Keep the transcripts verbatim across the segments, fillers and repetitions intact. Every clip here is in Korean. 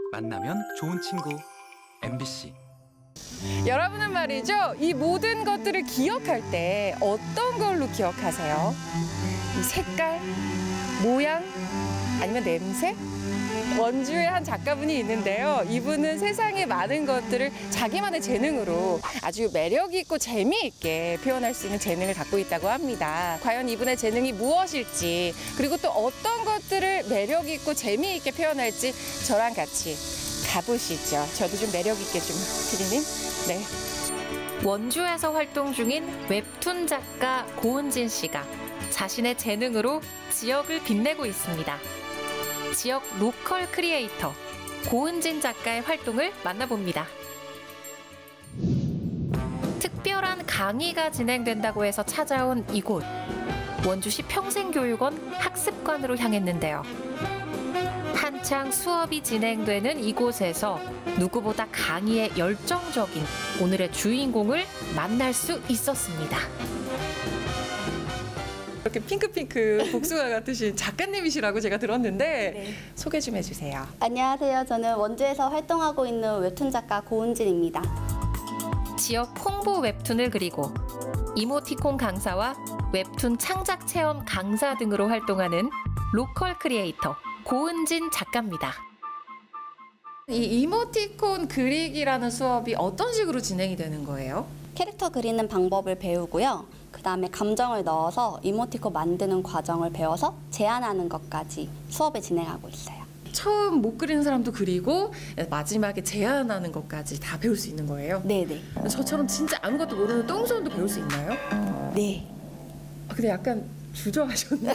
만나면 좋은 친구 엠비씨. 여러분은 말이죠, 이 모든 것들을 기억할 때 어떤 걸로 기억하세요? 이 색깔, 모양, 아니면 냄새? 원주의 한 작가분이 있는데요. 이분은 세상의 많은 것들을 자기만의 재능으로 아주 매력 있고 재미있게 표현할 수 있는 재능을 갖고 있다고 합니다. 과연 이분의 재능이 무엇일지, 그리고 또 어떤 것들을 매력 있고 재미있게 표현할지 저랑 같이 가보시죠. 저도 좀 매력 있게 좀, 피디님. 네. 원주에서 활동 중인 웹툰 작가 고은진 씨가 자신의 재능으로 지역을 빛내고 있습니다. 지역 로컬 크리에이터 고은진 작가의 활동을 만나봅니다. 특별한 강의가 진행된다고 해서 찾아온 이곳. 원주시 평생교육원 학습관으로 향했는데요. 한창 수업이 진행되는 이곳에서 누구보다 강의에 열정적인 오늘의 주인공을 만날 수 있었습니다. 이렇게 핑크핑크 복숭아 같으신 작가님이시라고 제가 들었는데 네. 소개 좀 해주세요. 안녕하세요. 저는 원주에서 활동하고 있는 웹툰 작가 고은진입니다. 지역 홍보 웹툰을 그리고 이모티콘 강사와 웹툰 창작 체험 강사 등으로 활동하는 로컬 크리에이터 고은진 작가입니다. 이 이모티콘 그리기라는 수업이 어떤 식으로 진행이 되는 거예요? 캐릭터 그리는 방법을 배우고요. 그 다음에 감정을 넣어서 이모티콘 만드는 과정을 배워서 제안하는 것까지 수업을 진행하고 있어요. 처음 못 그리는 사람도 그리고 마지막에 제안하는 것까지 다 배울 수 있는 거예요? 네네. 저처럼 진짜 아무것도 모르는 똥손도 배울 수 있나요? 네. 아, 근데 약간 주저하셨네.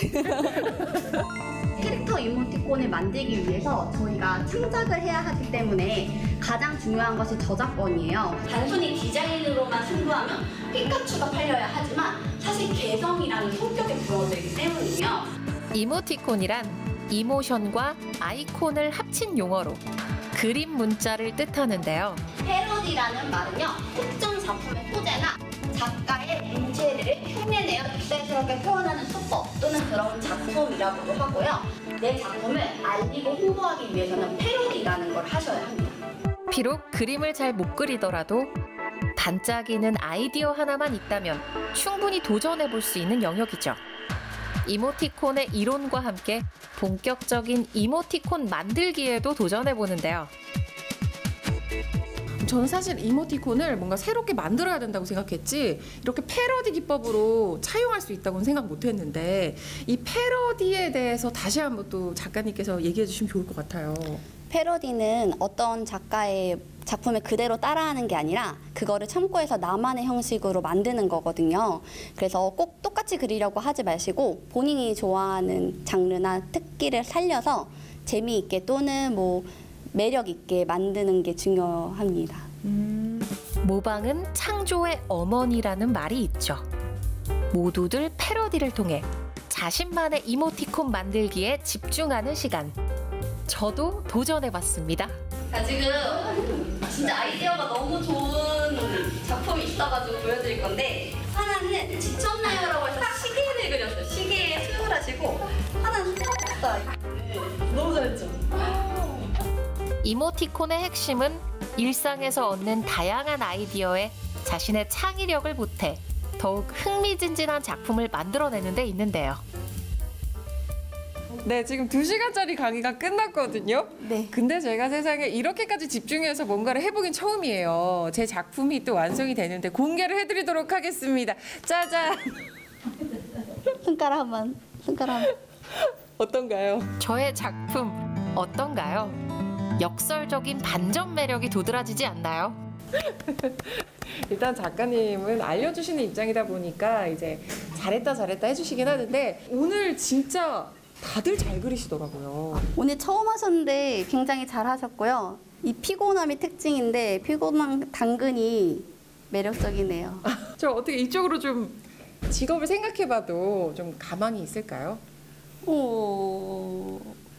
캐릭터 이모티콘을 만들기 위해서 저희가 창작을 해야 하기 때문에 가장 중요한 것이 저작권이에요. 단순히 디자인으로만 승부하면 피카츄가 팔려야 하지만 사실 개성이라는 성격이 부여되기 때문이요. 이모티콘이란 이모션과 아이콘을 합친 용어로 그림 문자를 뜻하는데요. 패러디라는 말은요, 특정 작품의 소재나 작가의 문체를 흉내내어 빅센스럽게 표현하는 수법 또는 그런 작품이라고도 하고요. 내 작품을 알리고 홍보하기 위해서는 패러디라는 걸 하셔야 합니다. 비록 그림을 잘 못 그리더라도 반짝이는 아이디어 하나만 있다면 충분히 도전해 볼 수 있는 영역이죠. 이모티콘의 이론과 함께 본격적인 이모티콘 만들기에도 도전해 보는데요. 저는 사실 이모티콘을 뭔가 새롭게 만들어야 된다고 생각했지 이렇게 패러디 기법으로 차용할 수 있다고는 생각 못했는데 이 패러디에 대해서 다시 한번 또 작가님께서 얘기해 주시면 좋을 것 같아요. 패러디는 어떤 작가의 작품을 그대로 따라하는 게 아니라 그거를 참고해서 나만의 형식으로 만드는 거거든요. 그래서 꼭 똑같이 그리려고 하지 마시고 본인이 좋아하는 장르나 특기를 살려서 재미있게 또는 뭐 매력 있게 만드는 게 중요합니다. 음. 모방은 창조의 어머니라는 말이 있죠. 모두들 패러디를 통해 자신만의 이모티콘 만들기에 집중하는 시간. 저도 도전해봤습니다. 자, 지금 진짜 아이디어가 너무 좋은 작품이 있어가지고 보여드릴 건데 하나는 지쳤나요라고 해서 시계를 그렸어요. 시계에 수혈 하시고 하나는 수업다. 네, 너무 잘했죠? 이모티콘의 핵심은 일상에서 얻는 다양한 아이디어에 자신의 창의력을 보태 더욱 흥미진진한 작품을 만들어내는 데 있는데요. 네, 지금 두 시간짜리 강의가 끝났거든요. 네. 근데 제가 세상에 이렇게까지 집중해서 뭔가를 해보긴 처음이에요. 제 작품이 또 완성이 되는데 공개를 해드리도록 하겠습니다. 짜잔! 손가락 한번, 손가락 한번. 어떤가요? 저의 작품 어떤가요? 역설적인 반전 매력이 도드라지지 않나요? 일단 작가님은 알려주시는 입장이다 보니까 이제 잘했다 잘했다 해주시긴 하는데 오늘 진짜 다들 잘 그리시더라고요. 오늘 처음 하셨는데 굉장히 잘 하셨고요. 이 피곤함이 특징인데 피곤한 당근이 매력적이네요. 저 어떻게 이쪽으로 좀 직업을 생각해봐도 좀 가망이 있을까요? 오,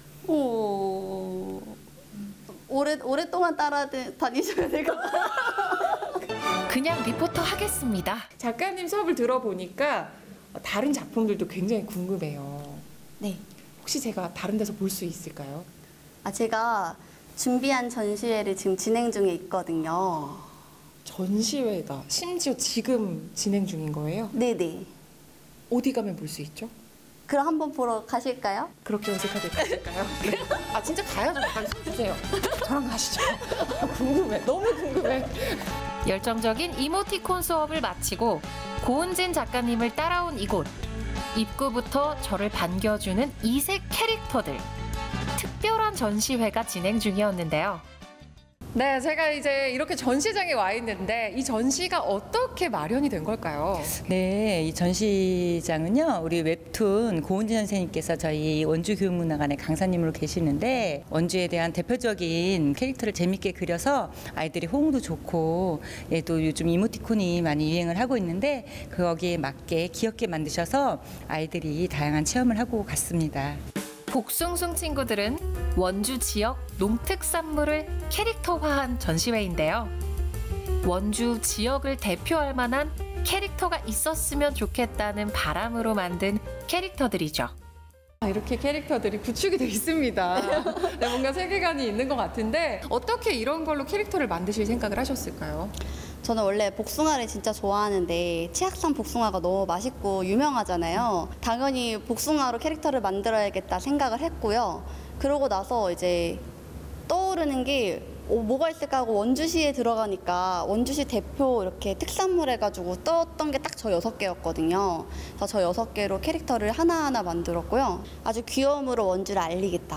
오, 오래 오랫동안 따라다니셔야 될 것 같아요. 그냥 리포터 하겠습니다. 작가님 수업을 들어보니까 다른 작품들도 굉장히 궁금해요. 네. 혹시 제가 다른 데서 볼 수 있을까요? 아, 제가 준비한 전시회를 지금 진행 중에 있거든요. 전시회가 심지어 지금 진행 중인 거예요? 네네. 어디 가면 볼 수 있죠? 그럼 한번 보러 가실까요? 그렇게 어색하게 가실까요? 네. 아 진짜 가야죠. 빨리 손 주세요. 저랑 가시죠. 궁금해. 너무 궁금해. 열정적인 이모티콘 수업을 마치고 고은진 작가님을 따라온 이곳. 입구부터 저를 반겨주는 이색 캐릭터들. 특별한 전시회가 진행 중이었는데요. 네, 제가 이제 이렇게 전시장에 와 있는데 이 전시가 어떻게 마련이 된 걸까요? 네, 이 전시장은요, 우리 웹툰 고은진 선생님께서 저희 원주교육문화관의 강사님으로 계시는데 원주에 대한 대표적인 캐릭터를 재밌게 그려서 아이들이 호응도 좋고, 예, 또 요즘 이모티콘이 많이 유행을 하고 있는데 거기에 맞게 귀엽게 만드셔서 아이들이 다양한 체험을 하고 갔습니다. 복숭숭 친구들은 원주 지역 농특산물을 캐릭터화한 전시회인데요. 원주 지역을 대표할 만한 캐릭터가 있었으면 좋겠다는 바람으로 만든 캐릭터들이죠. 아, 이렇게 캐릭터들이 구축이 되어 있습니다. 네, 뭔가 세계관이 있는 것 같은데 어떻게 이런 걸로 캐릭터를 만드실 생각을 하셨을까요? 저는 원래 복숭아를 진짜 좋아하는데 치악산 복숭아가 너무 맛있고 유명하잖아요. 당연히 복숭아로 캐릭터를 만들어야겠다 생각을 했고요. 그러고 나서 이제 떠오르는 게 어, 뭐가 있을까 하고 원주시에 들어가니까 원주시 대표 이렇게 특산물 해가지고 떴던 게 딱 저 여섯 개였거든요. 그래서 저 여섯 개로 캐릭터를 하나하나 만들었고요. 아주 귀여움으로 원주를 알리겠다.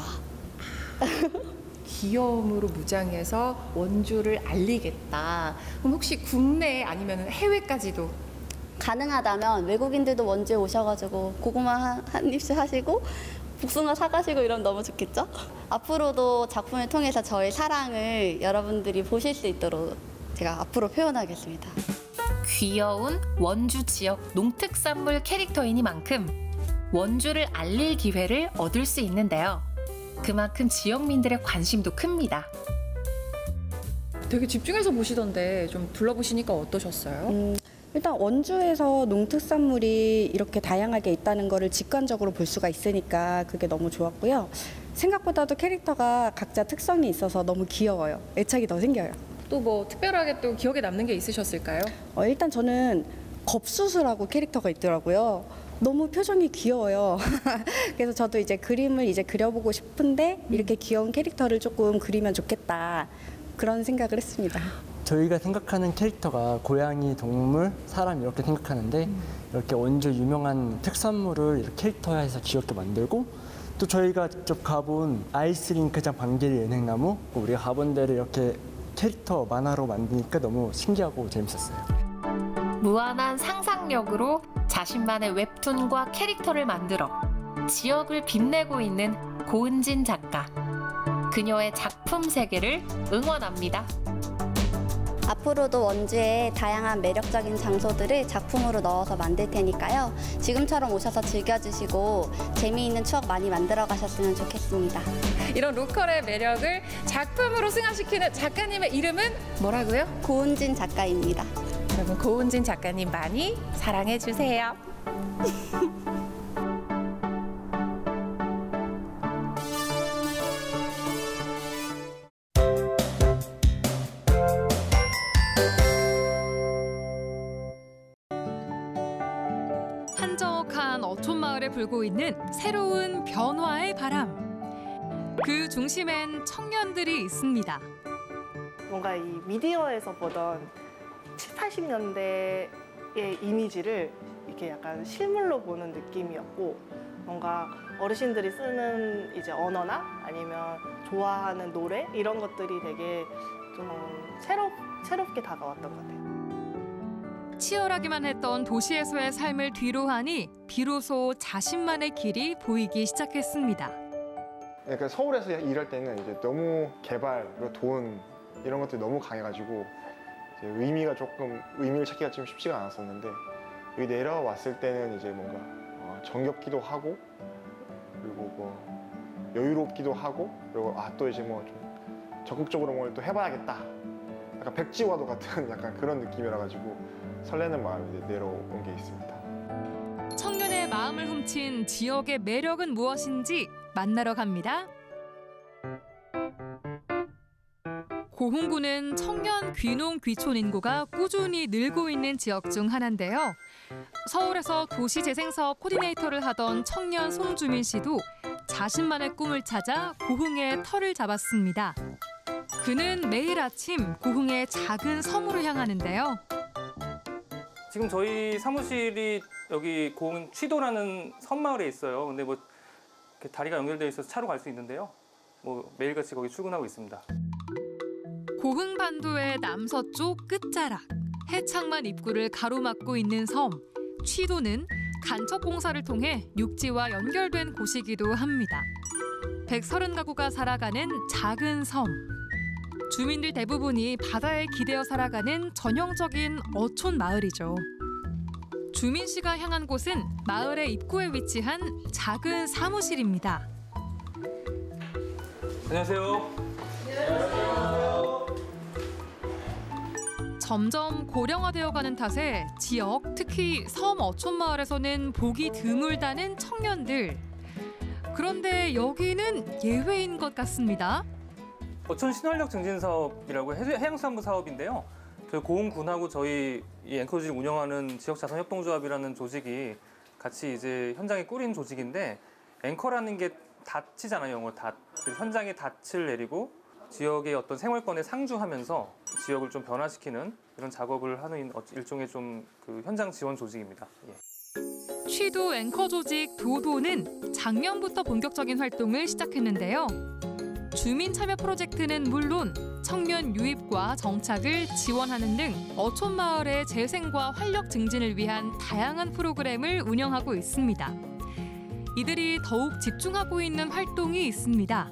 귀여움으로 무장해서 원주를 알리겠다. 그럼 혹시 국내 아니면 해외까지도? 가능하다면 외국인들도 원주에 오셔가지고 고구마 한, 한 입씩 하시고 복숭아 사가시고 이러면 너무 좋겠죠? 앞으로도 작품을 통해서 저의 사랑을 여러분들이 보실 수 있도록 제가 앞으로 표현하겠습니다. 귀여운 원주 지역 농특산물 캐릭터이니만큼 원주를 알릴 기회를 얻을 수 있는데요. 그만큼 지역민들의 관심도 큽니다. 되게 집중해서 보시던데 좀 둘러보시니까 어떠셨어요? 음, 일단 원주에서 농특산물이 이렇게 다양하게 있다는 거를 직관적으로 볼 수가 있으니까 그게 너무 좋았고요. 생각보다도 캐릭터가 각자 특성이 있어서 너무 귀여워요. 애착이 더 생겨요. 또 뭐 특별하게 또 기억에 남는 게 있으셨을까요? 어, 일단 저는 겁수수라고 캐릭터가 있더라고요. 너무 표정이 귀여워요. 그래서 저도 이제 그림을 이제 그려보고 싶은데 이렇게 귀여운 캐릭터를 조금 그리면 좋겠다. 그런 생각을 했습니다. 저희가 생각하는 캐릭터가 고양이, 동물, 사람 이렇게 생각하는데 음. 이렇게 원주 유명한 특산물을 이렇게 캐릭터화해서 귀엽게 만들고 또 저희가 직접 가본 아이스링크장 방길이 은행나무 우리가 가본 데를 이렇게 캐릭터 만화로 만드니까 너무 신기하고 재밌었어요. 무한한 상상력으로 자신만의 웹툰과 캐릭터를 만들어 지역을 빛내고 있는 고은진 작가. 그녀의 작품 세계를 응원합니다. 앞으로도 원주에 다양한 매력적인 장소들을 작품으로 넣어서 만들 테니까요. 지금처럼 오셔서 즐겨주시고 재미있는 추억 많이 만들어 가셨으면 좋겠습니다. 이런 로컬의 매력을 작품으로 승화시키는 작가님의 이름은 뭐라고요? 고은진 작가입니다. 여러분 고은진 작가님 많이 사랑해 주세요. 한적한 어촌마을에 불고 있는 새로운 변화의 바람. 그 중심엔 청년들이 있습니다. 뭔가 이 미디어에서 보던 칠십, 팔십 년대의 이미지를 이렇게 약간 실물로 보는 느낌이었고 뭔가 어르신들이 쓰는 이제 언어나 아니면 좋아하는 노래 이런 것들이 되게 좀 새롭, 새롭게 다가왔던 것 같아요. 치열하기만 했던 도시에서의 삶을 뒤로하니 비로소 자신만의 길이 보이기 시작했습니다. 그러니까 서울에서 일할 때는 이제 너무 개발, 그리고 돈 이런 것들이 너무 강해가지고 이제 의미가 조금 의미를 찾기가 좀 쉽지가 않았었는데 여기 내려왔을 때는 이제 뭔가 어, 정겹기도 하고 그리고 뭐 여유롭기도 하고 그리고 아 또 이제 뭐 좀 적극적으로 뭘 또 해봐야겠다. 약간 백지화도 같은 약간 그런 느낌이라 가지고 설레는 마음이 내려온 게 있습니다. 청년의 마음을 훔친 지역의 매력은 무엇인지 만나러 갑니다. 고흥군은 청년 귀농 귀촌 인구가 꾸준히 늘고 있는 지역 중 하나인데요. 서울에서 도시재생사업 코디네이터를 하던 청년 송주민 씨도 자신만의 꿈을 찾아 고흥에 터를 잡았습니다. 그는 매일 아침 고흥의 작은 섬으로 향하는데요. 지금 저희 사무실이 여기 고흥 취도라는 섬마을에 있어요. 근데 뭐 이렇게 다리가 연결되어 있어서 차로 갈 수 있는데요. 뭐 매일같이 거기 출근하고 있습니다. 고흥 반도의 남서쪽 끝자락, 해창만 입구를 가로막고 있는 섬, 취도는 간척 공사를 통해 육지와 연결된 곳이기도 합니다. 백삼십 가구가 살아가는 작은 섬. 주민들 대부분이 바다에 기대어 살아가는 전형적인 어촌 마을이죠. 주민 씨가 향한 곳은 마을의 입구에 위치한 작은 사무실입니다. 안녕하세요. 안녕하세요. 점점 고령화되어가는 탓에 지역, 특히 섬 어촌 마을에서는 보기 드물다는 청년들. 그런데 여기는 예외인 것 같습니다. 어촌 신활력 증진 사업이라고 해양수산부 사업인데요. 저희 고흥군하고 저희 이 앵커조직 운영하는 지역자산협동조합이라는 조직이 같이 이제 현장에 꾸린 조직인데, 앵커라는 게 닻이잖아요, 영어 닻. 현장에 닻을 내리고 지역의 어떤 생활권에 상주하면서 지역을 좀 변화시키는 이런 작업을 하는 일종의 좀 그 현장 지원 조직입니다. 예. 취도 앵커 조직 도도는 작년부터 본격적인 활동을 시작했는데요. 주민 참여 프로젝트는 물론 청년 유입과 정착을 지원하는 등 어촌 마을의 재생과 활력 증진을 위한 다양한 프로그램을 운영하고 있습니다. 이들이 더욱 집중하고 있는 활동이 있습니다.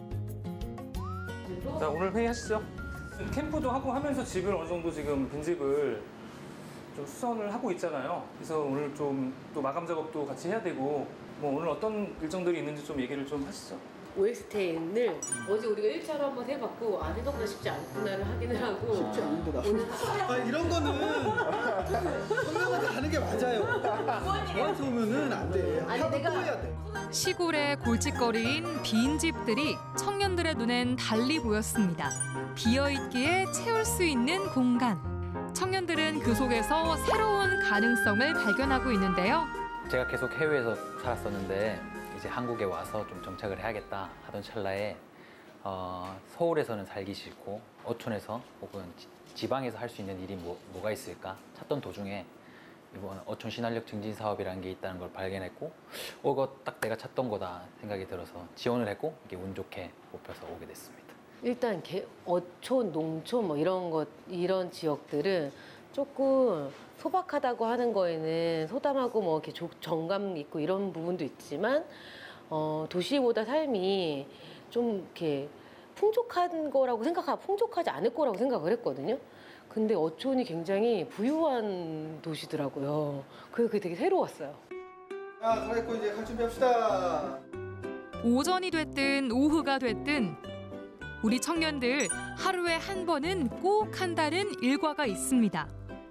자, 오늘 회의하시죠. 캠프도 하고 하면서 집을 어느 정도 지금 빈집을 좀 수선을 하고 있잖아요. 그래서 오늘 좀 또 마감 작업도 같이 해야 되고, 뭐 오늘 어떤 일정들이 있는지 좀 얘기를 좀 하시죠. 오엑스텐을 어제 우리가 일 차로 한번 해봤고, 아 생각보다 쉽지 않구나를 확인을 하고. 쉽지 않은데 나. 아, 이런 거는 성명한테 가는 게 맞아요. 저한테 오면은 안 돼. 아니, 하고 내가- 또 해야 돼. 시골의 골칫거리인 빈 집들이 청년들의 눈엔 달리 보였습니다. 비어있기에 채울 수 있는 공간. 청년들은 그 속에서 새로운 가능성을 발견하고 있는데요. 제가 계속 해외에서 살았었는데 이제 한국에 와서 좀 정착을 해야겠다 하던 찰나에 어, 서울에서는 살기 싫고 어촌에서 혹은 지, 지방에서 할 수 있는 일이 뭐, 뭐가 있을까 찾던 도중에 이번 어촌 신활력 증진 사업이라는 게 있다는 걸 발견했고, 어, 이거 딱 내가 찾던 거다 생각이 들어서 지원을 했고, 이게 운 좋게 뽑혀서 오게 됐습니다. 일단 개, 어촌, 농촌 뭐 이런 것 이런 지역들은 조금 소박하다고 하는 거에는 소담하고 뭐 이렇게 조, 정감 있고 이런 부분도 있지만, 어, 도시보다 삶이 좀 이렇게 풍족한 거라고 생각하, 풍족하지 않을 거라고 생각을 했거든요. 근데 어촌이 굉장히 부유한 도시더라고요. 그래서 그게 되게 새로웠어요. 자, 갈아입고 이제 갈 준비합시다. 오전이 됐든 오후가 됐든 우리 청년들 하루에 한 번은 꼭 한다는 일과가 있습니다.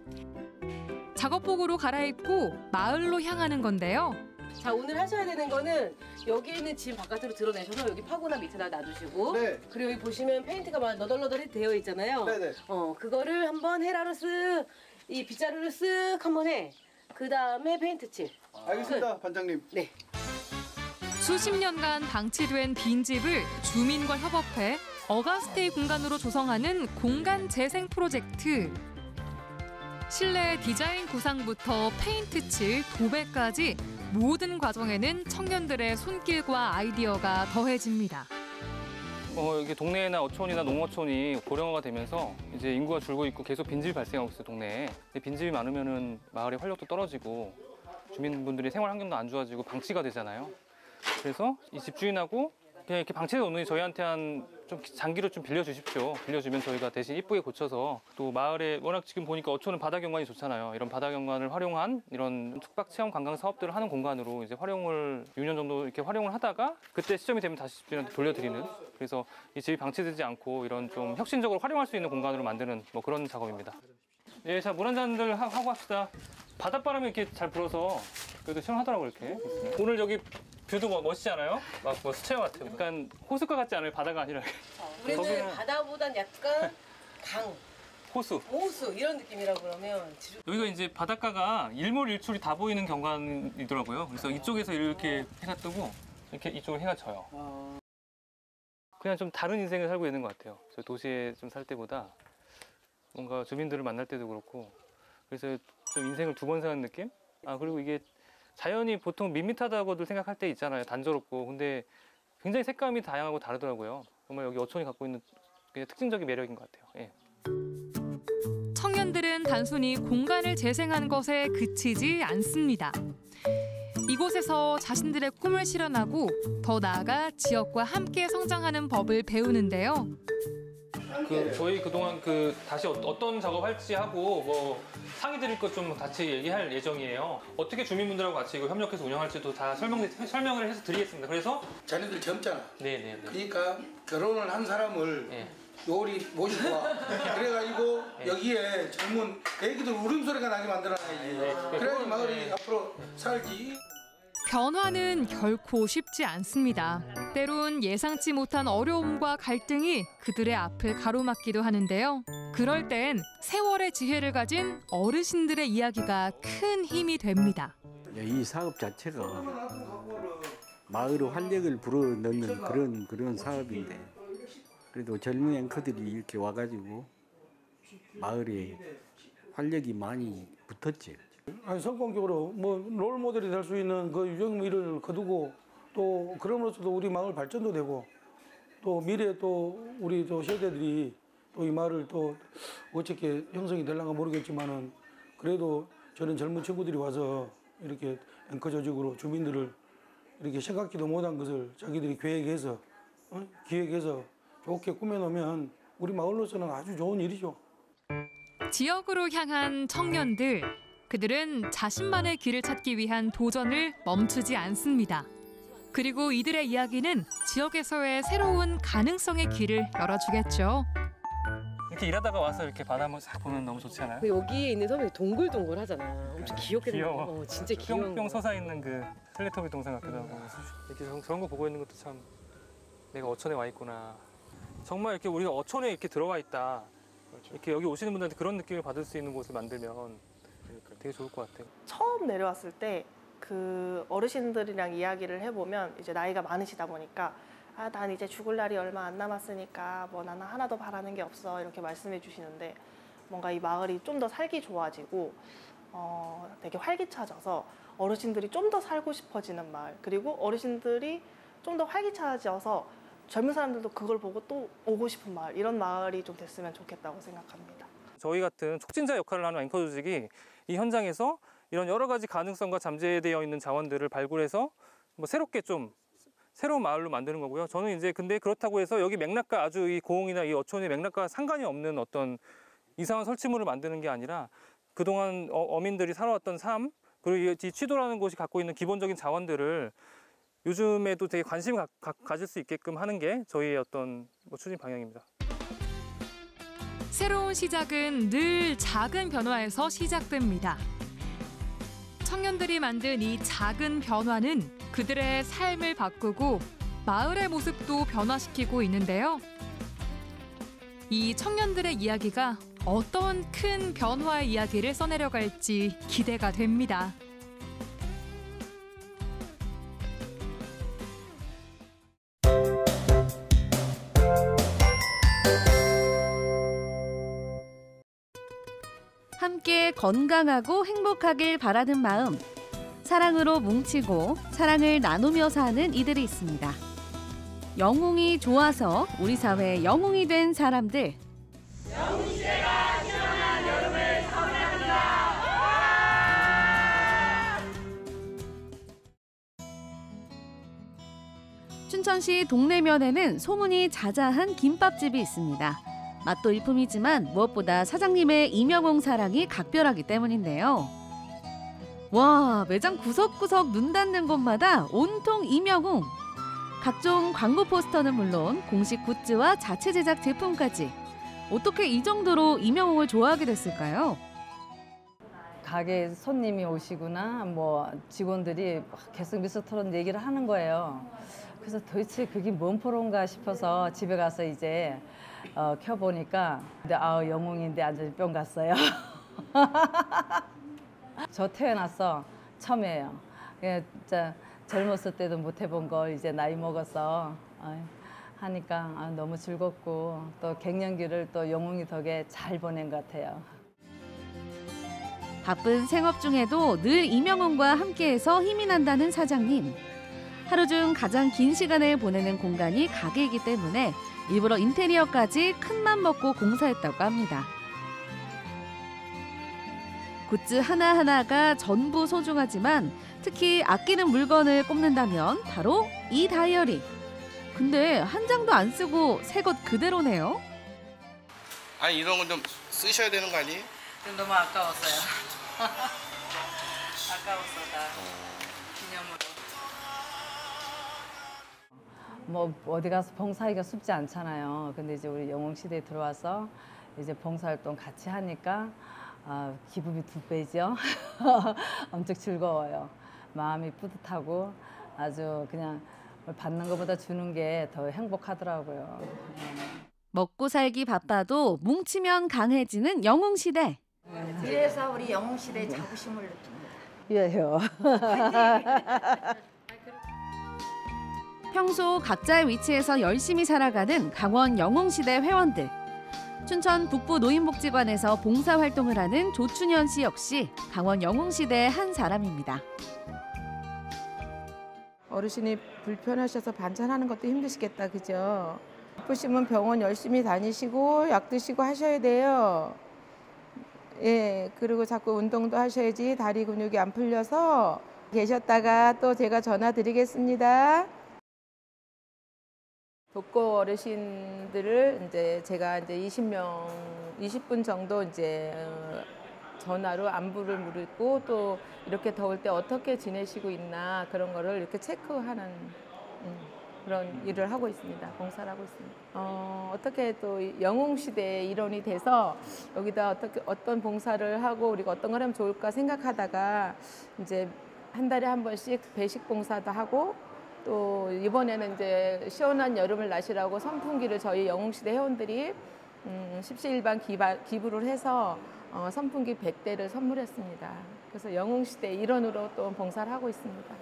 작업복으로 갈아입고 마을로 향하는 건데요. 자, 오늘 하셔야 되는 거는 여기 있는 짐 바깥으로 드러내셔서 여기 파고나 밑에다 놔두시고, 네. 그리고 여기 보시면 페인트가 막 너덜너덜 되어 있잖아요. 네네. 어, 그거를 한번 헤라로 쓱, 이 빗자루를 쓱 한번 해. 그 다음에 페인트 칠. 알겠습니다, 반장님. 네. 수십 년간 방치된 빈집을 주민과 협업해 어가스테이 공간으로 조성하는 공간 재생 프로젝트. 실내 디자인 구상부터 페인트 칠, 도배까지 모든 과정에는 청년들의 손길과 아이디어가 더해집니다. 어, 이게 동네나 어촌이나 농어촌이 고령화가 되면서 이제 인구가 줄고 있고 계속 빈집이 발생하고 있어요, 동네에. 근데 빈집이 많으면은 마을의 활력도 떨어지고 주민분들이 생활 환경도 안 좋아지고 방치가 되잖아요. 그래서 이 집주인하고 그냥 이렇게 방치해 놓으니 저희한테 한 좀 장기로 좀 빌려주십시오. 빌려주면 저희가 대신 이쁘게 고쳐서, 또 마을에 워낙 지금 보니까 어촌은 바다 경관이 좋잖아요. 이런 바다 경관을 활용한 이런 숙박 체험 관광 사업들을 하는 공간으로 이제 활용을 육 년 정도 이렇게 활용을 하다가 그때 시점이 되면 다시 집주인한테 돌려드리는, 그래서 이 집이 방치되지 않고 이런 좀 혁신적으로 활용할 수 있는 공간으로 만드는 뭐 그런 작업입니다. 예, 자, 물 한 잔들 하고 합시다. 바닷바람이 이렇게 잘 불어서 그래도 시원하더라고요, 이렇게. 오늘 여기 뷰도 뭐 멋있지 않아요? 막 뭐 수채화 같아요. 약간 호숫가 같지 않아요? 바다가 아니라. 우리는 거기는- 바다보단 약간 강, 호수. 호수 이런 느낌이라고 그러면 지루... 여기가 이제 바닷가가 일몰일출이 다 보이는 경관이더라고요. 그래서 이쪽에서 이렇게 해가 뜨고 이렇게 이쪽으로 해가 져요. 그냥 좀 다른 인생을 살고 있는 것 같아요. 저 도시에 좀 살 때보다 뭔가 주민들을 만날 때도 그렇고 그래서 좀 인생을 두 번 사는 느낌? 아 그리고 이게 자연이 보통 밋밋하다고들 생각할 때 있잖아요. 단조롭고. 근데 굉장히 색감이 다양하고 다르더라고요. 정말 여기 어촌이 갖고 있는 특징적인 매력인 것 같아요. 예. 청년들은 단순히 공간을 재생한 것에 그치지 않습니다. 이곳에서 자신들의 꿈을 실현하고 더 나아가 지역과 함께 성장하는 법을 배우는데요. 그 저희 그동안 그 다시 어떤 작업할지 하고 뭐 상의 드릴 것 좀 같이 얘기할 예정이에요. 어떻게 주민분들하고 같이 이거 협력해서 운영할지도 다 설명 설명을 해서 드리겠습니다. 그래서 자네들 젊잖아. 네네. 그러니까 결혼을 한 사람을 네. 요리 모시고 와. 그래가지고 네. 여기에 젊은 애기들 울음소리가 나게 만들어놔야지. 네. 그래야지 마을이 네. 앞으로 살지. 변화는 결코 쉽지 않습니다. 때론 예상치 못한 어려움과 갈등이 그들의 앞을 가로막기도 하는데요. 그럴 땐 세월의 지혜를 가진 어르신들의 이야기가 큰 힘이 됩니다. 이 사업 자체가 마을의 활력을 불어넣는 그런 그런 사업인데 그래도 젊은 앵커들이 이렇게 와가지고 마을에 활력이 많이 붙었지. 아니 성공적으로 뭐 롤모델이 될 수 있는 그 유형미를 거두고 또 그럼으로써도 우리 마을 발전도 되고 또 미래에 또 우리 또 세대들이 또 이 마을을 또 어떻게 형성이 될랑가 모르겠지만은 그래도 저는 젊은 친구들이 와서 이렇게 앵커 조직으로 주민들을 이렇게 생각지도 못한 것을 자기들이 계획해서 어? 기획해서 좋게 꾸며놓으면 우리 마을로서는 아주 좋은 일이죠. 지역으로 향한 청년들. 그들은 자신만의 길을 찾기 위한 도전을 멈추지 않습니다. 그리고 이들의 이야기는 지역에서의 새로운 가능성의 길을 열어주겠죠. 이렇게 일하다가 와서 이렇게 바다 한번 싹 보면 너무 좋지 않아요? 여기에 있는 섬이 동글동글 하잖아. 엄청 귀엽게 귀여워. 어, 진짜 귀여운 뿅뿅 솟아있는 그 텔레토비 동상 같기도 하고 이렇게 저런 거 보고 있는 것도 참 내가 어촌에 와 있구나. 정말 이렇게 우리가 어촌에 이렇게 들어와 있다. 이렇게 여기 오시는 분들한테 그런 느낌을 받을 수 있는 곳을 만들면 되게 좋을 것 같아요. 처음 내려왔을 때 그 어르신들이랑 이야기를 해보면 이제 나이가 많으시다 보니까 아, 난 이제 죽을 날이 얼마 안 남았으니까 뭐 나는 하나도 바라는 게 없어 이렇게 말씀해 주시는데 뭔가 이 마을이 좀 더 살기 좋아지고 어, 되게 활기차져서 어르신들이 좀 더 살고 싶어지는 마을 그리고 어르신들이 좀 더 활기차져서 젊은 사람들도 그걸 보고 또 오고 싶은 마을 이런 마을이 좀 됐으면 좋겠다고 생각합니다. 저희 같은 촉진자 역할을 하는 앵커 조직이 이 현장에서 이런 여러 가지 가능성과 잠재되어 있는 자원들을 발굴해서 뭐 새롭게 좀 새로운 마을로 만드는 거고요. 저는 이제 근데 그렇다고 해서 여기 맥락과 아주 이 고흥이나 이 어촌의 맥락과 상관이 없는 어떤 이상한 설치물을 만드는 게 아니라 그동안 어민들이 살아왔던 삶 그리고 이 취도라는 곳이 갖고 있는 기본적인 자원들을 요즘에도 되게 관심을 가, 가질 수 있게끔 하는 게 저희의 어떤 뭐 추진 방향입니다. 새로운 시작은 늘 작은 변화에서 시작됩니다. 청년들이 만든 이 작은 변화는 그들의 삶을 바꾸고 마을의 모습도 변화시키고 있는데요. 이 청년들의 이야기가 어떤 큰 변화의 이야기를 써내려갈지 기대가 됩니다. 함께 건강하고 행복하길 바라는 마음, 사랑으로 뭉치고 사랑을 나누며 사는 이들이 있습니다. 영웅이 좋아서 우리 사회의 영웅이 된 사람들. 영웅시대가 시원한 여름을 선물합니다. 춘천시 동래면에는 소문이 자자한 김밥집이 있습니다. 맛도 일품이지만 무엇보다 사장님의 임영웅 사랑이 각별하기 때문인데요. 와, 매장 구석구석 눈 닿는 곳마다 온통 임영웅. 각종 광고 포스터는 물론 공식 굿즈와 자체 제작 제품까지. 어떻게 이 정도로 임영웅을 좋아하게 됐을까요? 가게 손님이 오시거나 뭐 직원들이 계속 미스터런 얘기를 하는 거예요. 그래서 도대체 그게 뭔 프로인가 싶어서 집에 가서 이제 어, 켜보니까 근데 아 영웅인데 완전히 뿅 갔어요. 저 태어나서 처음이에요. 예, 진짜 젊었을 때도 못 해본 걸 이제 나이 먹어서 어, 하니까 아, 너무 즐겁고 또 갱년기를 또 영웅이 덕에 잘 보낸 것 같아요. 바쁜 생업 중에도 늘 임영웅과 함께해서 힘이 난다는 사장님. 하루 중 가장 긴 시간을 보내는 공간이 가게이기 때문에 일부러 인테리어까지 큰맘 먹고 공사했다고 합니다. 굿즈 하나하나가 전부 소중하지만 특히 아끼는 물건을 꼽는다면 바로 이 다이어리. 근데 한 장도 안 쓰고 새 것 그대로네요. 아니 이런 건 좀 쓰셔야 되는 거 아니에요? 너무 아까웠어요. 아까웠어 다. 기념으로. 뭐 어디 가서 봉사하기가 쉽지 않잖아요. 근데 이제 우리 영웅시대에 들어와서 이제 봉사활동 같이 하니까 아, 기분이 두 배죠. 엄청 즐거워요. 마음이 뿌듯하고 아주 그냥 받는 것보다 주는 게 더 행복하더라고요. 먹고 살기 바빠도 뭉치면 강해지는 영웅시대. 이래서 우리 영웅시대의 자부심을 느낍니다. 예요. 평소 각자의 위치에서 열심히 살아가는 강원 영웅시대 회원들. 춘천 북부 노인복지관에서 봉사활동을 하는 조춘현 씨 역시 강원 영웅시대의 한 사람입니다. 어르신이 불편하셔서 반찬하는 것도 힘드시겠다, 그죠? 바쁘시면 병원 열심히 다니시고 약 드시고 하셔야 돼요. 예, 그리고 자꾸 운동도 하셔야지 다리 근육이 안 풀려서 계셨다가 또 제가 전화 드리겠습니다. 독거 어르신들을 이제 제가 이제 이십 명, 이십 분 정도 이제 전화로 안부를 물고 또 이렇게 더울 때 어떻게 지내시고 있나 그런 거를 이렇게 체크하는 그런 일을 하고 있습니다. 봉사를 하고 있습니다. 어, 어떻게 또 영웅시대의 일원이 돼서 여기다 어떻게 어떤 봉사를 하고 우리가 어떤 걸 하면 좋을까 생각하다가 이제 한 달에 한 번씩 배식 봉사도 하고 또 이번에는 이제 시원한 여름을 나시라고 선풍기를 저희 영웅시대 회원들이 음, 십시일반 기부를 해서 어, 선풍기 백 대를 선물했습니다. 그래서 영웅시대 일원으로 또 봉사를 하고 있습니다.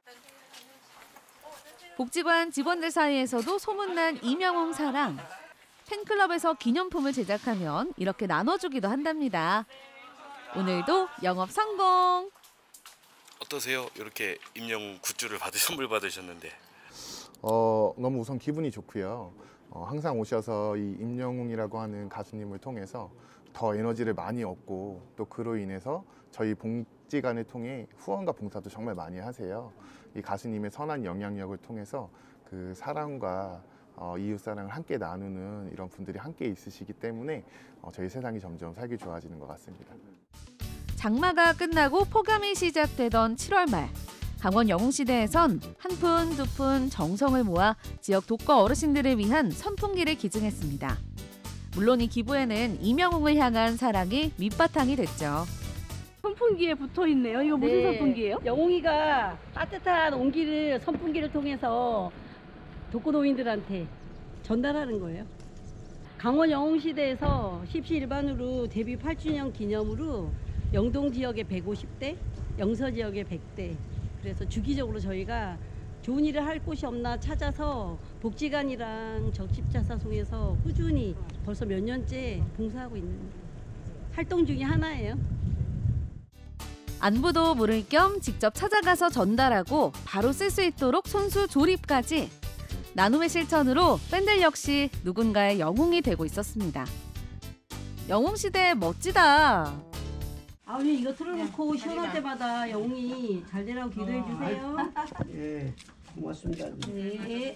복지관 직원들 사이에서도 소문난 임영웅 사랑. 팬클럽에서 기념품을 제작하면 이렇게 나눠주기도 한답니다. 오늘도 영업 성공! 어떠세요? 이렇게 임영웅 굿즈를 받으 선물 받으셨는데. 어, 너무 우선 기분이 좋고요. 어, 항상 오셔서 이 임영웅이라고 하는 가수님을 통해서 더 에너지를 많이 얻고 또 그로 인해서 저희 복지관을 통해 후원과 봉사도 정말 많이 하세요. 이 가수님의 선한 영향력을 통해서 그 사랑과 어, 이웃사랑을 함께 나누는 이런 분들이 함께 있으시기 때문에 어, 저희 세상이 점점 살기 좋아지는 것 같습니다. 장마가 끝나고 폭염이 시작되던 칠월 말. 강원 영웅시대에선 한 푼, 두 푼 정성을 모아 지역 독거 어르신들을 위한 선풍기를 기증했습니다. 물론 이 기부에는 임영웅을 향한 사랑이 밑바탕이 됐죠. 선풍기에 붙어 있네요. 이거 무슨 네. 선풍기예요? 영웅이가 따뜻한 온기를 선풍기를 통해서 독거노인들한테 전달하는 거예요. 강원 영웅시대에서 십시일반으로 데뷔 팔 주년 기념으로 영동 지역에 백오십 대, 영서 지역에 백 대. 그래서 주기적으로 저희가 좋은 일을 할 곳이 없나 찾아서 복지관이랑 적십자사송에서 꾸준히 벌써 몇 년째 봉사하고 있는 활동 중에 하나예요. 안부도 물을 겸 직접 찾아가서 전달하고 바로 쓸 수 있도록 손수 조립까지. 나눔의 실천으로 팬들 역시 누군가의 영웅이 되고 있었습니다. 영웅시대 멋지다. 아버님 이거 틀어놓고 시원할 때마다 영웅이 잘 되라고 기도해 주세요. 예, 고맙습니다. 네.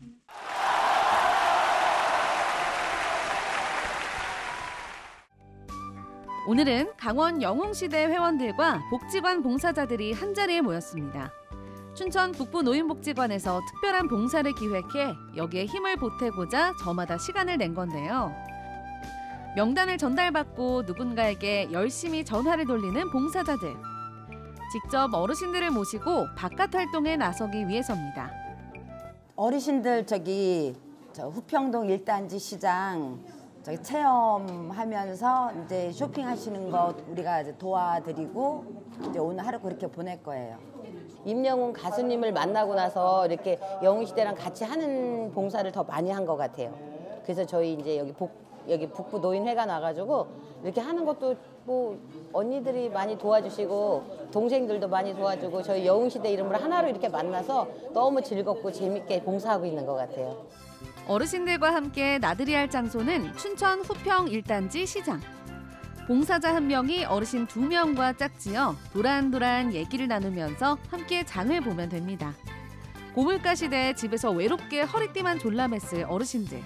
오늘은 강원 영웅시대 회원들과 복지관 봉사자들이 한자리에 모였습니다. 춘천 북부 노인복지관에서 특별한 봉사를 기획해 여기에 힘을 보태고자 저마다 시간을 낸 건데요. 명단을 전달받고 누군가에게 열심히 전화를 돌리는 봉사자들. 직접 어르신들을 모시고 바깥 활동에 나서기 위해서입니다. 어르신들 저기 저 후평동 일단지 시장 저기 체험하면서 이제 쇼핑하시는 거 우리가 이제 도와드리고 이제 오늘 하루 그렇게 보낼 거예요. 임영웅 가수님을 만나고 나서 이렇게 영웅시대랑 같이 하는 봉사를 더 많이 한 것 같아요. 그래서 저희 이제 여기 북 여기 북부 노인회가 나가지고 이렇게 하는 것도 뭐 언니들이 많이 도와주시고 동생들도 많이 도와주고 저희 영웅시대 이름으로 하나로 이렇게 만나서 너무 즐겁고 재밌게 봉사하고 있는 것 같아요. 어르신들과 함께 나들이 할 장소는 춘천 후평 일단지 시장. 봉사자 한 명이 어르신 두 명과 짝지어 도란도란 얘기를 나누면서 함께 장을 보면 됩니다. 고물가 시대에 집에서 외롭게 허리띠만 졸라맸을 어르신들.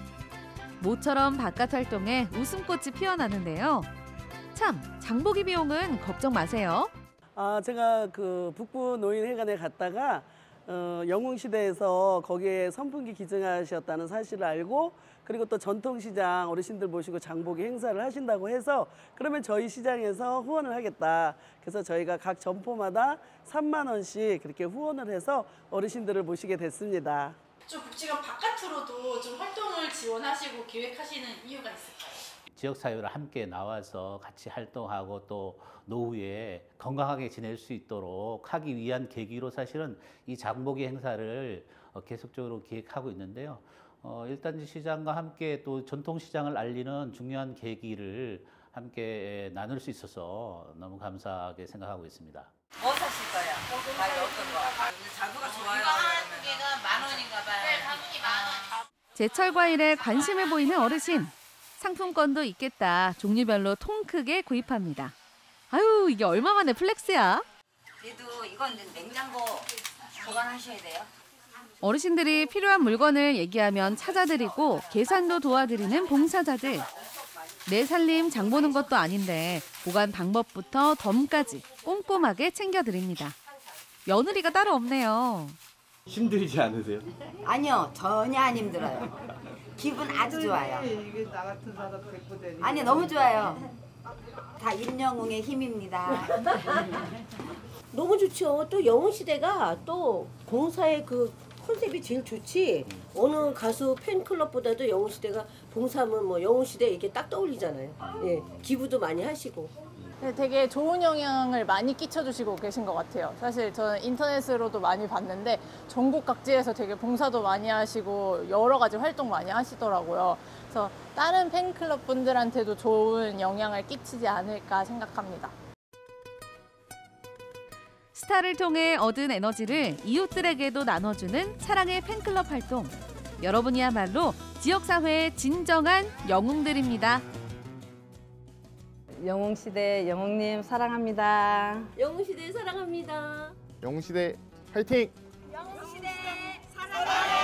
모처럼 바깥 활동에 웃음꽃이 피어나는데요. 참, 장보기 비용은 걱정 마세요. 아, 제가 그 북부 노인회관에 갔다가 어, 영웅시대에서 거기에 선풍기 기증하셨다는 사실을 알고 그리고 또 전통시장 어르신들 모시고 장보기 행사를 하신다고 해서 그러면 저희 시장에서 후원을 하겠다. 그래서 저희가 각 점포마다 삼만 원씩 그렇게 후원을 해서 어르신들을 모시게 됐습니다. 좀 복지관 바깥으로도 좀 활동을 지원하시고 계획하시는 이유가 있을까요? 지역사회로 함께 나와서 같이 활동하고 또 노후에 건강하게 지낼 수 있도록 하기 위한 계기로 사실은 이 장보기 행사를 계속적으로 기획하고 있는데요. 어, 일단지 시장과 함께 또 전통시장을 알리는 중요한 계기를 함께 나눌 수 있어서 너무 감사하게 생각하고 있습니다. 뭐 사실 거야? 가격 어떤 거? 자두가 좋아요. 이거 한 개가 만 원인가 봐요. 네, 자두이 만 원. 제철 과일에 관심을 보이는 어르신. 상품권도 있겠다. 종류별로 통 크게 구입합니다. 아유, 이게 얼마만에 플렉스야? 그래도 이건 냉장고 보관하셔야 돼요. 어르신들이 필요한 물건을 얘기하면 찾아드리고 계산도 도와드리는 봉사자들. 내 살림 장 보는 것도 아닌데 보관 방법부터 덤까지 꼼꼼하게 챙겨드립니다. 며느리가 따로 없네요. 힘들지 않으세요? 아니요, 전혀 안 힘들어요. 기분 아주 좋아요. 이게 나 같은 사람 데리고 다니는 아니, 너무 좋아요. 다 임영웅의 힘입니다. 너무 좋죠. 또 영웅시대가 또 봉사의 그 컨셉이 제일 좋지. 어느 가수 팬클럽보다도 영웅시대가 봉사하면 뭐 영웅시대 이렇게 딱 떠올리잖아요. 예, 기부도 많이 하시고. 네, 되게 좋은 영향을 많이 끼쳐주시고 계신 것 같아요. 사실 저는 인터넷으로도 많이 봤는데 전국 각지에서 되게 봉사도 많이 하시고 여러 가지 활동 많이 하시더라고요. 그래서 다른 팬클럽 분들한테도 좋은 영향을 끼치지 않을까 생각합니다. 스타를 통해 얻은 에너지를 이웃들에게도 나눠주는 사랑의 팬클럽 활동. 여러분이야말로 지역사회의 진정한 영웅들입니다. 영웅시대 영웅님 사랑합니다. 영웅시대 사랑합니다. 영웅시대 화이팅! 영웅시대 사랑해요.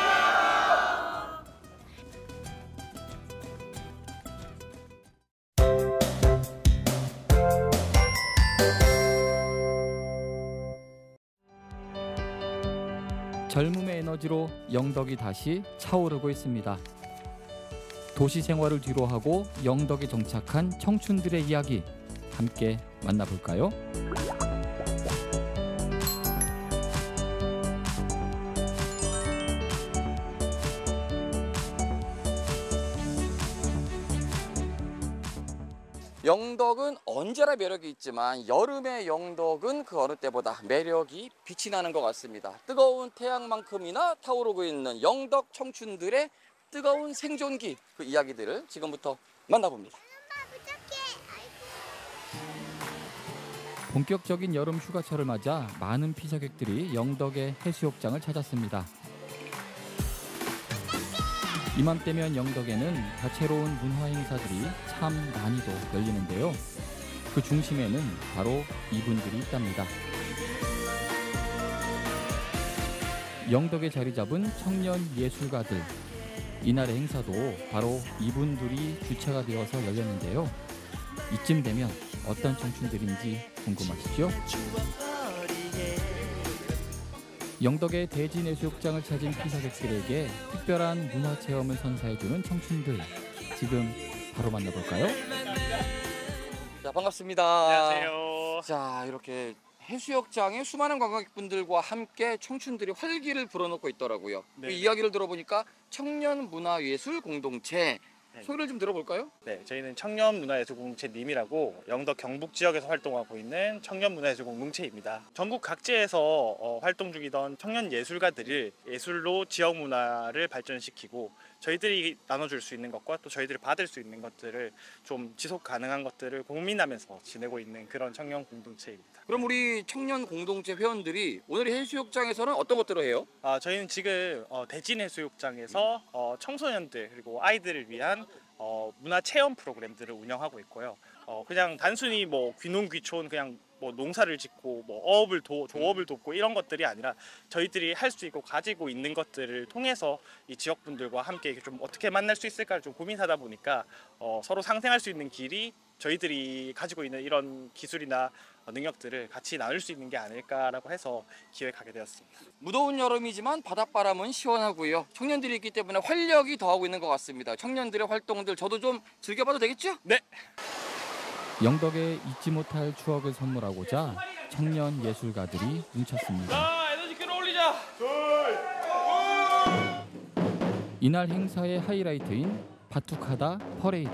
젊음의 에너지로 영덕이 다시 차오르고 있습니다. 도시 생활을 뒤로하고 영덕에 정착한 청춘들의 이야기 함께 만나볼까요? 영덕은 언제나 매력이 있지만 여름의 영덕은 그 어느 때보다 매력이 빛이 나는 것 같습니다. 뜨거운 태양만큼이나 타오르고 있는 영덕 청춘들의 뜨거운 생존기, 그 이야기들을 지금부터 만나봅니다. 본격적인 여름 휴가철을 맞아 많은 피서객들이 영덕의 해수욕장을 찾았습니다. 이맘때면 영덕에는 다채로운 문화 행사들이 참 많이도 열리는데요. 그 중심에는 바로 이분들이 있답니다. 영덕에 자리 잡은 청년 예술가들. 이날의 행사도 바로 이분들이 주체가 되어서 열렸는데요. 이쯤 되면 어떤 청춘들인지 궁금하시죠? 영덕의 대진해수욕장을 찾은 피서객들에게 특별한 문화체험을 선사해주는 청춘들. 지금 바로 만나볼까요? 자, 반갑습니다. 안녕하세요. 자, 이렇게 해수욕장에 수많은 관광객분들과 함께 청춘들이 활기를 불어넣고 있더라고요. 네. 그 이야기를 들어보니까 청년 문화예술 공동체 네. 소개를 좀 들어볼까요? 네, 저희는 청년문화예술공동체 님이라고 영덕 경북 지역에서 활동하고 있는 청년문화예술공동체입니다. 전국 각지에서 어, 활동 중이던 청년 예술가들을 예술로 지역 문화를 발전시키고 저희들이 나눠줄 수 있는 것과 또 저희들이 받을 수 있는 것들을 좀 지속 가능한 것들을 고민하면서 지내고 있는 그런 청년 공동체입니다. 그럼 우리 청년 공동체 회원들이 오늘 해수욕장에서는 어떤 것들을 해요? 아, 저희는 지금 어, 대진 해수욕장에서 어, 청소년들 그리고 아이들을 위한 어, 문화 체험 프로그램들을 운영하고 있고요. 어, 그냥 단순히 뭐 귀농귀촌 그냥 뭐 농사를 짓고 뭐 어업을 도 조업을 돕고 이런 것들이 아니라 저희들이 할 수 있고 가지고 있는 것들을 통해서 이 지역 분들과 함께 좀 어떻게 만날 수 있을까를 좀 고민하다 보니까 어, 서로 상생할 수 있는 길이 저희들이 가지고 있는 이런 기술이나 능력들을 같이 나눌 수 있는 게 아닐까라고 해서 기획하게 되었습니다. 무더운 여름이지만 바닷바람은 시원하고요. 청년들이 있기 때문에 활력이 더하고 있는 것 같습니다. 청년들의 활동들 저도 좀 즐겨봐도 되겠죠? 네. 영덕에 잊지 못할 추억을 선물하고자 청년 예술가들이 뭉쳤습니다. 자, 에너지 끌어올리자. 이날 행사의 하이라이트인 바투카다 퍼레이드.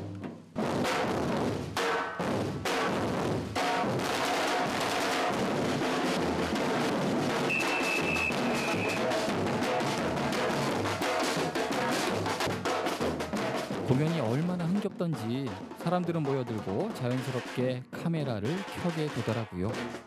공연이 얼마나 흥겹던지 사람들은 모여들고 자연스럽게 카메라를 켜게 되더라고요.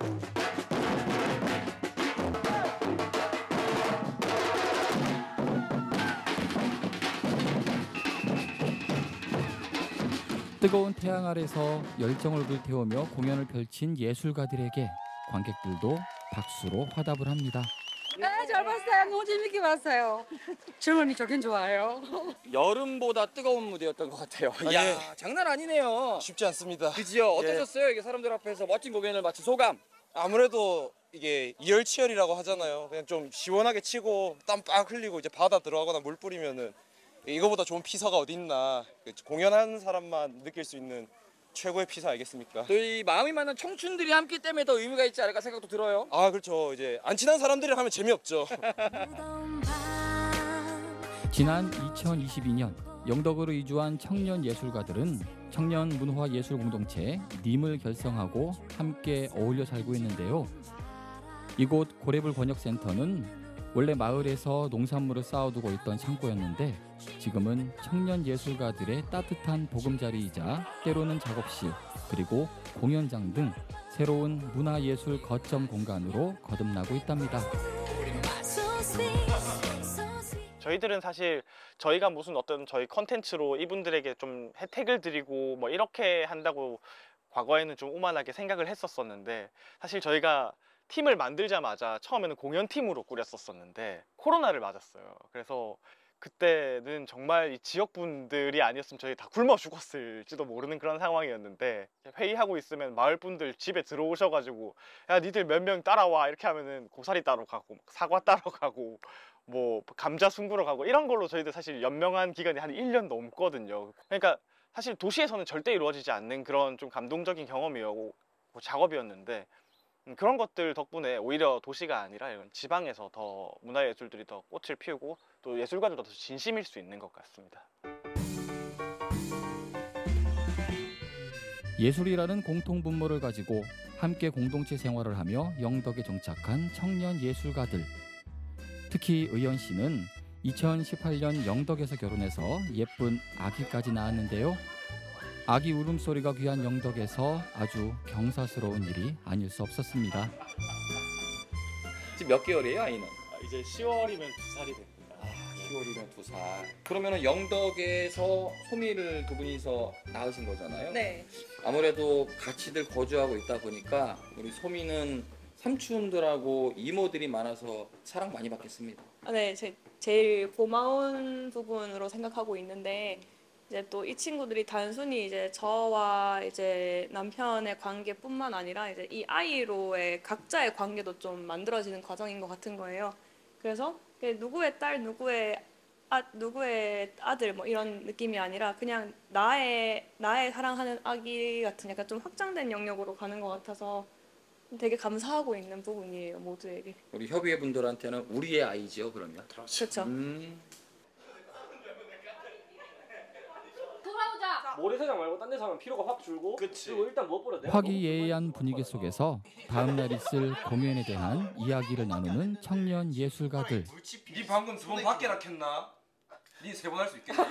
뜨거운 태양 아래서 열정을 불태우며 공연을 펼친 예술가들에게 관객들도 박수로 화답을 합니다. 네, 잘 봤어요. 너무 재밌게 봤어요. 젊은이 좋긴 좋아요. 여름보다 뜨거운 무대였던 것 같아요. 아, 이야, 예. 장난 아니네요. 쉽지 않습니다. 그지요? 어떠셨어요? 이게 사람들 앞에서 멋진 공연을 마친 소감? 아무래도 이게 이열치열이라고 하잖아요. 그냥 좀 시원하게 치고 땀 빡 흘리고 이제 바다 들어가거나 물 뿌리면은 이거보다 좋은 피서가 어디 있나. 공연하는 사람만 느낄 수 있는 최고의 피서 아니겠습니까? 또 이 마음이 맞는 청춘들이 함께 때문에 더 의미가 있지 않을까 생각도 들어요. 아, 그렇죠. 이제 안 친한 사람들이랑 하면 재미없죠. 지난 이천이십이 년 영덕으로 이주한 청년 예술가들은 청년 문화 예술 공동체 님을 결성하고 함께 어울려 살고 있는데요. 이곳 고래불 번역센터는 원래 마을에서 농산물을 쌓아두고 있던 창고였는데 지금은 청년 예술가들의 따뜻한 보금자리이자 때로는 작업실 그리고 공연장 등 새로운 문화예술 거점 공간으로 거듭나고 있답니다. 저희들은 사실 저희가 무슨 어떤 저희 컨텐츠로 이분들에게 좀 혜택을 드리고 뭐 이렇게 한다고 과거에는 좀 오만하게 생각을 했었었는데 사실 저희가 팀을 만들자마자 처음에는 공연팀으로 꾸렸었었는데 코로나를 맞았어요. 그래서 그때는 정말 이 지역분들이 아니었으면 저희 다 굶어 죽었을지도 모르는 그런 상황이었는데 회의하고 있으면 마을분들 집에 들어오셔가지고 야 니들 몇 명 따라와 이렇게 하면은 고사리 따러 가고 사과 따러 가고 뭐 감자 숨구러 가고 이런 걸로 저희들 사실 연명한 기간이 한 일 년 넘거든요. 그러니까 사실 도시에서는 절대 이루어지지 않는 그런 좀 감동적인 경험이었고 작업이었는데 그런 것들 덕분에 오히려 도시가 아니라 이런 지방에서 더 문화예술들이 더 꽃을 피우고 또 예술가들도 더 진심일 수 있는 것 같습니다. 예술이라는 공통 분모를 가지고 함께 공동체 생활을 하며 영덕에 정착한 청년 예술가들. 특히 의연 씨는 이천십팔 년 영덕에서 결혼해서 예쁜 아기까지 낳았는데요. 아기 울음소리가 귀한 영덕에서 아주 경사스러운 일이 아닐 수 없었습니다. 지금 몇 개월이에요, 아이는? 아, 이제 시월이면 두 살이 됩니다. 아, 시월이면 두 살. 그러면은 영덕에서 소미를 두 분이서 낳으신 거잖아요? 네. 아무래도 같이들 거주하고 있다 보니까 우리 소미는 삼촌들하고 이모들이 많아서 사랑 많이 받겠습니다. 아, 네, 제, 제일 고마운 부분으로 생각하고 있는데 이제 또 이 친구들이 단순히 이제 저와 이제 남편의 관계뿐만 아니라 이제 이 아이로의 각자의 관계도 좀 만들어지는 과정인 것 같은 거예요. 그래서 누구의 딸, 누구의 아, 누구의 아들 뭐 이런 느낌이 아니라 그냥 나의 나의 사랑하는 아기 같은 약간 좀 확장된 영역으로 가는 것 같아서 되게 감사하고 있는 부분이에요, 모두에게. 우리 협의회 분들한테는 우리의 아이지요, 그러면. 그렇죠. 음. 모래사장 말고 딴 데서 하면 피로가 확 줄고 그리고 일단 무엇보다 내가 화기애애한 분위기 속에서 다음 날 있을 공연에 대한 이야기를 나누는 청년 예술가들. 니 방금 두 번 밖에라 켰나? 니 세 번 할 수 있겠지?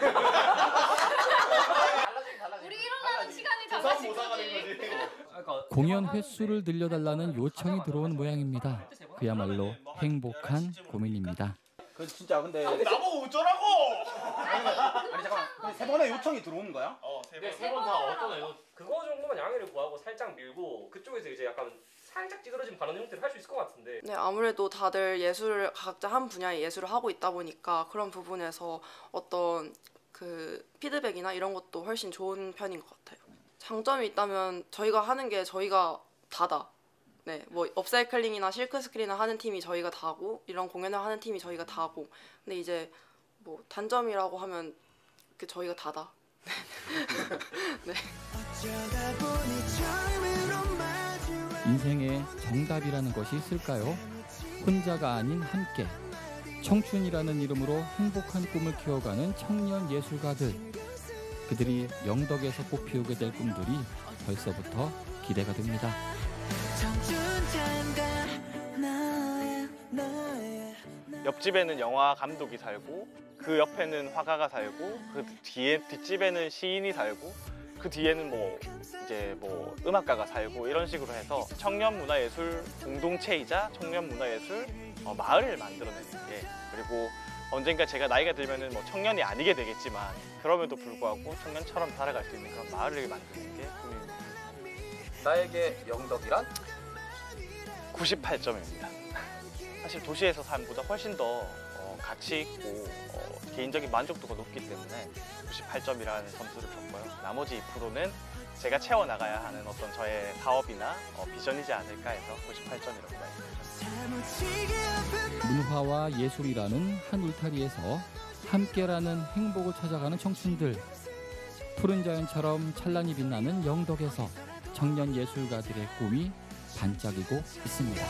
우리 일어나는 시간이 달라진 거지. 공연 횟수를 늘려달라는 요청이 들어온 모양입니다. 그야말로 행복한 고민입니다. 그 진짜 근데 나보고 어쩌라고! 아니 잠깐만. 근데 세 번의 요청이 들어오는 거야? 어, 세 번. 세 번 다 어떠나요? 그거 정도만 양해를 구하고 살짝 밀고 그쪽에서 이제 약간 살짝 찌그러진 발언 형태를 할 수 있을 것 같은데. 네, 아무래도 다들 예술을 각자 한 분야의 예술을 하고 있다 보니까 그런 부분에서 어떤 그 피드백이나 이런 것도 훨씬 좋은 편인 것 같아요. 장점이 있다면 저희가 하는 게 저희가 다다. 네, 뭐 업사이클링이나 실크 스크린을 하는 팀이 저희가 다고 이런 공연을 하는 팀이 저희가 다고. 근데 이제 뭐 단점이라고 하면 그 저희가 다다. 네. 인생에 정답이라는 것이 있을까요? 혼자가 아닌 함께. 청춘이라는 이름으로 행복한 꿈을 키워가는 청년 예술가들. 그들이 영덕에서 꽃피우게 될 꿈들이 벌써부터 기대가 됩니다. 옆집에는 영화 감독이 살고 그 옆에는 화가가 살고 그 뒤에 뒷집에는 시인이 살고 그 뒤에는 뭐 이제 뭐 음악가가 살고 이런 식으로 해서 청년 문화예술 공동체이자 청년 문화예술 어, 마을을 만들어내는 게, 그리고 언젠가 제가 나이가 들면은 뭐 청년이 아니게 되겠지만 그럼에도 불구하고 청년처럼 살아갈 수 있는 그런 마을을 만드는 게 꿈입니다. 나에게 영덕이란? 구십팔 점입니다. 사실 도시에서 삶보다 훨씬 더 어, 가치 있고 어, 개인적인 만족도가 높기 때문에 구십팔 점이라는 점수를 줬고요. 나머지 이 퍼센트는 제가 채워나가야 하는 어떤 저의 사업이나 어, 비전이지 않을까 해서 구십팔 점이라고 말씀드렸습니다. 문화와 예술이라는 한 울타리에서 함께라는 행복을 찾아가는 청춘들. 푸른 자연처럼 찬란히 빛나는 영덕에서 청년 예술가들의 꿈이 반짝이고 있습니다.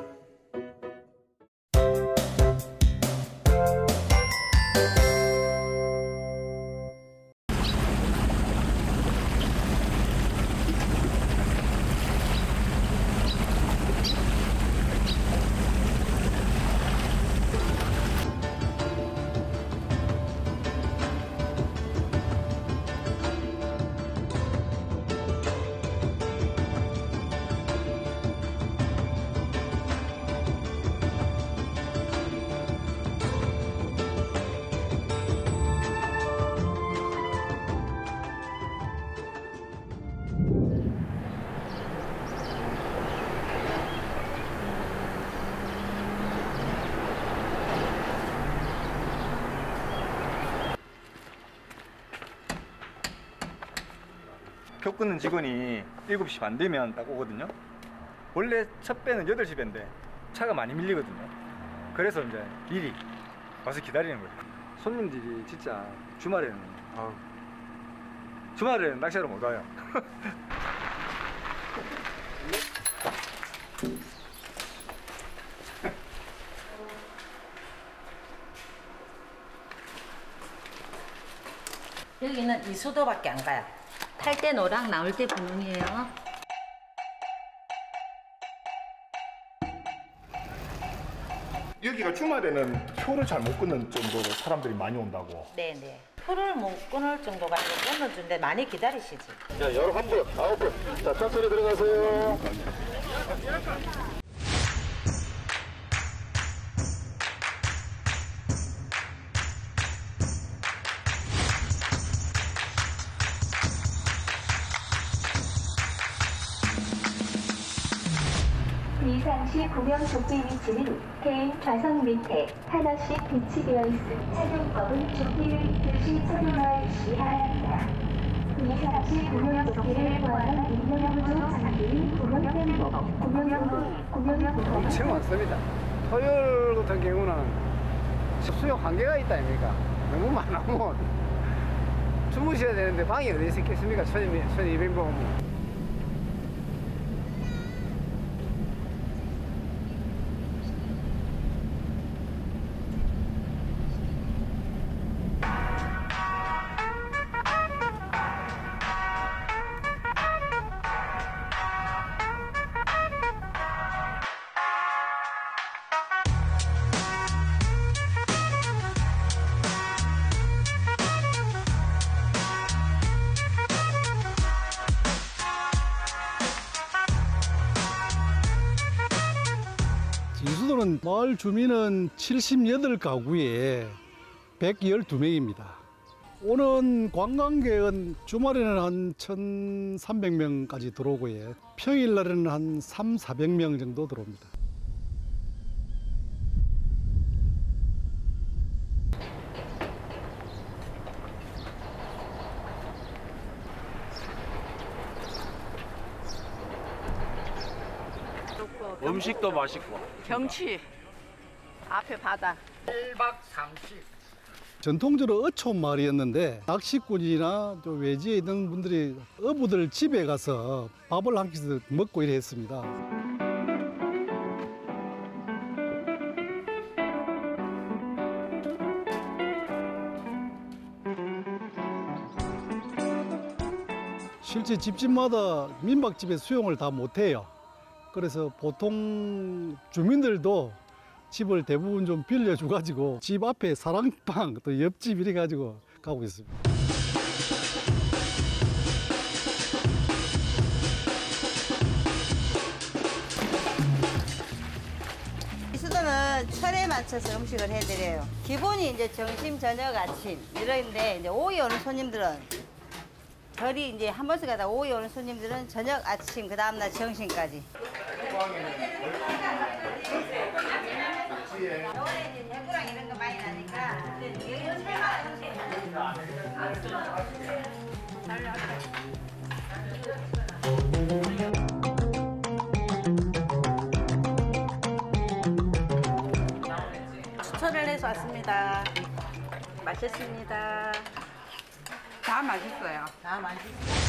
표 끊는 직원이 일곱 시 반 되면 딱 오거든요. 원래 첫 배는 여덟 시 배인데 차가 많이 밀리거든요. 그래서 이제 미리 와서 기다리는 거예요. 손님들이 진짜 주말에는 아우, 주말에는 낚시하러 못 와요. 여기는 이 수도밖에 안 가요. 탈 때 노랑, 나올 때 분홍이에요. 여기가 주말에는 표를 잘 못 끊는 정도로 사람들이 많이 온다고. 네네. 표를 못 끊을 정도가 아니고 끊어준데 많이 기다리시지. 자, 열한 분, 아홉 분. 자, 천천히 들어가세요. 이상시 구명 조끼 위치는 개인 좌석 밑에 하나씩 비치되어 있음. 착용법은 조끼를 입듯이 착용하시기 바랍니다. 이상시 구명 조끼를 포함한 인명구조 장비, 구명tem복, 구명구, 구명구 엄청 많습니다. 토요일 같은 경우는 수용 한계가 있다 아닙니까? 너무 많으면 주무셔야 되는데 방이 어디 있겠습니까? 천이백 명 오면. 인구는 마을 주민은 칠십팔 가구에 백십이 명입니다. 오는 관광객은 주말에는 한 천삼백 명까지 들어오고요. 평일날에는 한 삼사백 명 정도 들어옵니다. 음식도 맛있고 경치 앞에 바다 일 박 삼 일 전통적으로 어촌 마을이었는데 낚시꾼이나 또 외지에 있는 분들이 어부들 집에 가서 밥을 한 끼 먹고 이래 했습니다. 실제 집집마다 민박집에 수용을 다 못해요. 그래서 보통 주민들도 집을 대부분 좀 빌려줘가지고 집 앞에 사랑방 또 옆집 이래 가지고 가고 있습니다. 이수도는 철에 맞춰서 음식을 해드려요. 기본이 이제 점심, 저녁, 아침 이런데 이제 오후에 오는 손님들은 절이 이제 한 번씩 가다 오후에 오는 손님들은 저녁, 아침 그 다음날 점심까지. 겨울에 이제 해구랑 이런 거 많이 나니까 여기는 살만한 음식이에요. 추천을 해서 왔습니다. 맛있습니다. 다 맛있어요. 다 맛있어요.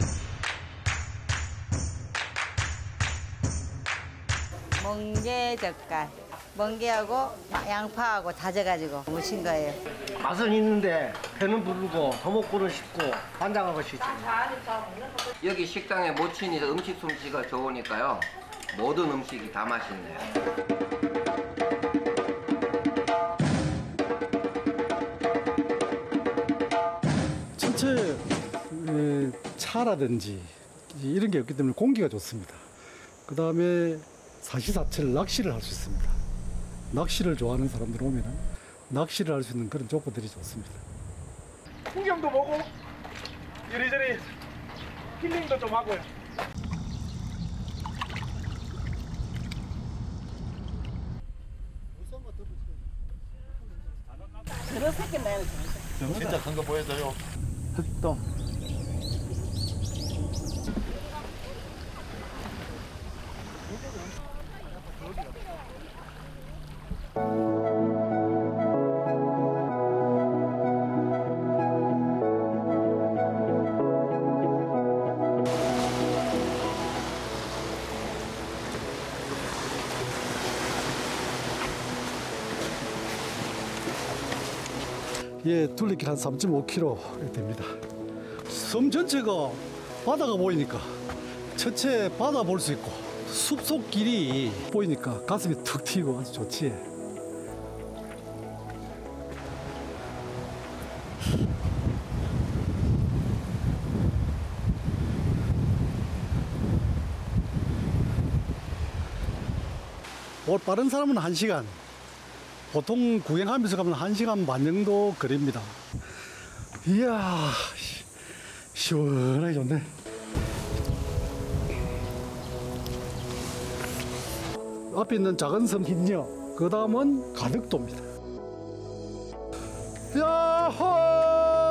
멍게 젓갈. 멍게하고 양파하고 다져가지고 무친 거예요. 맛은 있는데 배는 부르고 도목구는 쉽고 환장하고 쉽죠. 여기 식당에 모친이 음식 솜씨가 좋으니까요. 모든 음식이 다 맛있네요. 전체 차라든지 이런 게 없기 때문에 공기가 좋습니다. 그 다음에 사시사철 낚시를 할 수 있습니다. 낚시를 좋아하는 사람들 오면 낚시를 할 수 있는 그런 조건들이 좋습니다. 풍경도 보고 이리저리 힐링도 좀 하고요. 저런 새끼 나요. 진짜 큰 거 보여줘요. 흑동. 예, 둘레길 한 삼 점 오 킬로미터 됩니다. 섬 전체가 바다가 보이니까 전체 바다 볼 수 있고 숲속 길이 보이니까 가슴이 툭 튀고 아주 좋지. 올 빠른 사람은 한 시간, 보통 구경하면서 가면 한 시간 반 정도 거리입니다. 이야, 시원하게 좋네. 앞에 있는 작은 섬 긴녀, 그 다음은 가덕도입니다. 야호!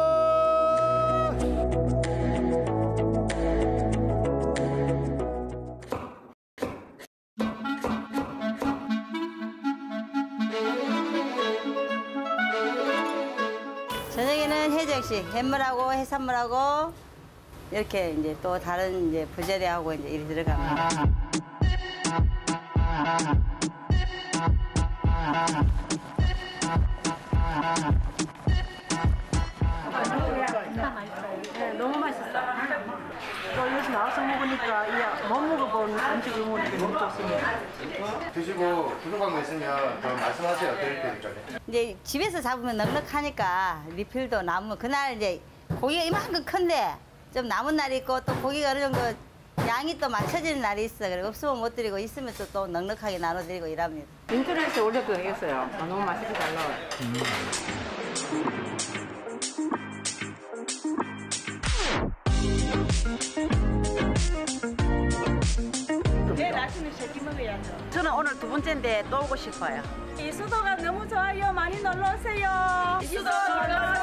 저녁에는 해적식, 햇물하고 해산물하고 이렇게 이제 또 다른 이제 부재료하고 이제 이렇게 들어갑니다. 네, 너무 맛있어요. 또 여기 나와서 먹으니까 못 먹어본 음식을 먹으니까 너무 좋습니다. 드시고 부족한 거 있으면 더 말씀하세요. 드릴 테니까요. 이제 집에서 잡으면 넉넉하니까 리필도 남으면 그날 이제 고기가 이만큼 큰데 좀 남은 날이 있고 또 고기가 어느 정도 양이 또 맞춰지는 날이 있어. 그리고 없으면 못 드리고 있으면 또, 또 넉넉하게 나눠드리고 이랍니다. 인터넷에 올려도 되겠어요. 아, 너무 맛있게 잘 나와요. 내일 아침에 새끼 먹어야죠. 저는 오늘 두 번째인데 또 오고 싶어요. 이 수도가 너무 좋아요. 많이 놀러 오세요. 이 수도 놀러